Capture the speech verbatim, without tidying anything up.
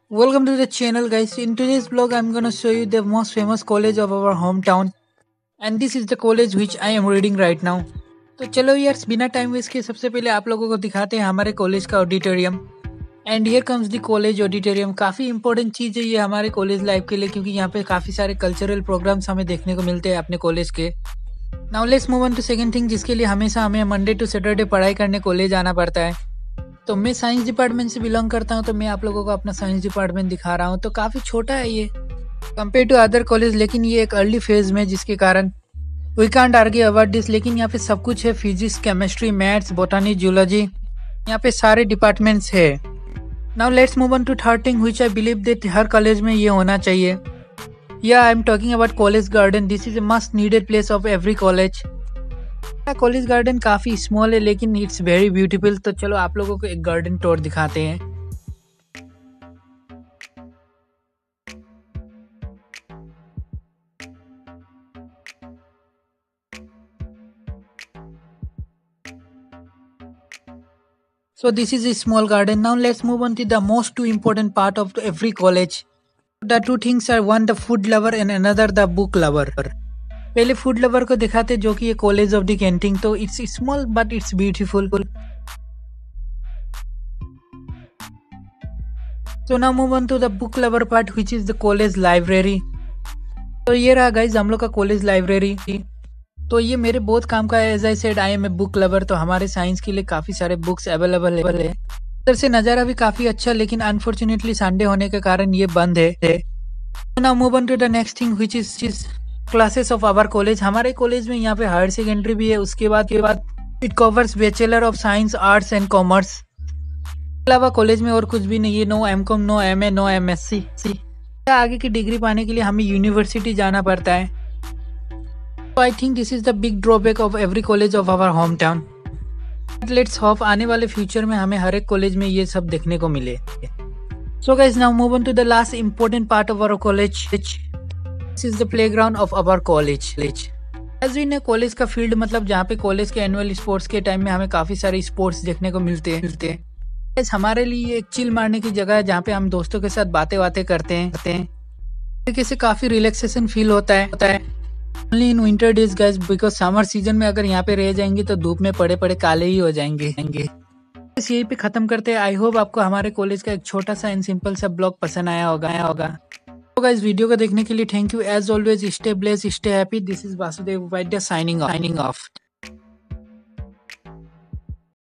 Welcome to the channel, guys. In today's vlog I'm gonna show you the most famous college of our hometown, and this is the college which I am reading right now. तो चलो यार बिना time waste किए सबसे पहले आप लोगों को दिखाते हैं हमारे कॉलेज का auditorium. And here comes the college auditorium. काफ़ी इंपॉर्टेंट चीज़ है ये हमारे कॉलेज लाइफ के लिए, क्योंकि यहाँ पे काफ़ी सारे कल्चरल प्रोग्राम्स हमें देखने को मिलते हैं अपने कॉलेज के। Now let's move on to second thing, जिसके लिए हमेशा हमें मंडे टू सैटरडे पढ़ाई करने कॉलेज आना पड़ता है। तो मैं साइंस डिपार्टमेंट से बिलोंग करता हूँ, तो मैं आप लोगों को अपना साइंस डिपार्टमेंट दिखा रहा हूँ। तो काफ़ी छोटा है ये कंपेयर टू अदर कॉलेज, लेकिन ये एक अर्ली फेज में, जिसके कारण we can't argue about this. लेकिन यहाँ पे सब कुछ है, physics, chemistry, maths, botany, zoology, यहाँ पे सारे डिपार्टमेंट्स है। Now let's move on to third thing which I believe that हर कॉलेज में ये होना चाहिए। या I am talking about college garden. This is a must needed place of every college. College garden काफी स्मॉल है लेकिन इट्स वेरी ब्यूटीफुल। तो चलो आप लोगों को एक गार्डन टूर दिखाते हैं। So this is a small garden. Now let's move on to the most two important part of every college. The two things are one the food lover and another the book lover. पहले food lover को दिखाते जो कि ये college of the canteen. तो it's small but it's beautiful. So now move on to the book lover part which is the college library. तो ये रहा गाइज हम लोग का कॉलेज लाइब्रेरी। तो ये मेरे बहुत काम का है। As I said I am a book lover. तो हमारे साइंस के लिए काफी सारे बुक्स अवेलेबल है। इधर से नज़ारा भी काफी अच्छा, लेकिन अनफॉर्चुनेटली संडे होने के कारण ये बंद है। Now move on to the next thing which is classes of our college. हमारे कॉलेज में यहाँ पे हायर सेकेंडरी भी है। उसके बाद के बाद it covers bachelor of science, arts and commerce. अलावा कॉलेज में और कुछ भी नहीं है। No M com, no M A, no M S C. आगे की डिग्री पाने के लिए हमें यूनिवर्सिटी जाना पड़ता है। तो I think this is the big drawback of every college of our home town. Let's hope आने वाले फ्यूचर में हमें हर एक कॉलेज में ये सब देखने को मिले। So guys now move on to the last important part of our college. This is the playground of our college. As we know, college का फील्ड मतलब जहाँ पे कॉलेज के एनुअल स्पोर्ट्स के टाइम में हमें काफी सारे स्पोर्ट्स देखने को मिलते हैं मिलते हैं हमारे लिए एक चिल मारने की जगह है, जहाँ पे हम दोस्तों के साथ बातें बातें करते हैं करते हैं तरीके से काफी रिलैक्सेशन फील होता है होता है only in winter days guys, because summer season में अगर यहाँ पे रह जाएंगे तो धूप में पड़े पड़े काले ही हो जाएंगे। बस यही पे खत्म करते हैं। आई होप आपको हमारे कॉलेज का एक छोटा सा एंड सिंपल सा ब्लॉग पसंद आया होगा आया होगा तो गाइस वीडियो को देखने के लिए thank you. As always stay blessed, stay happy. This is Vasudev Vaidya signing of.